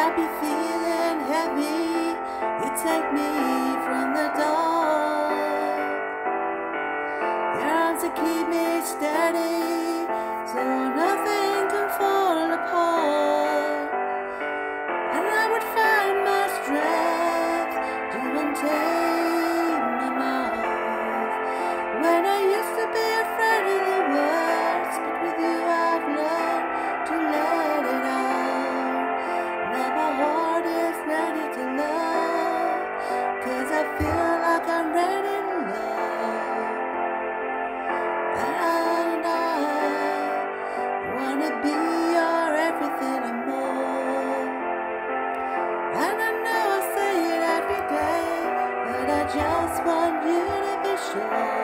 I be feeling heavy, you take me from the dark. Your arms that keep me steady, so nothing can fall apart. And I would find my strength to untape my mouth. When I used to be afraid of the words, but with you I've learned to let it out. Now my heart is ready to love, 'cause I feel like I'm ready to love. And I wanna be your everything and more. And I know I say it every day, but I just want you to be sure.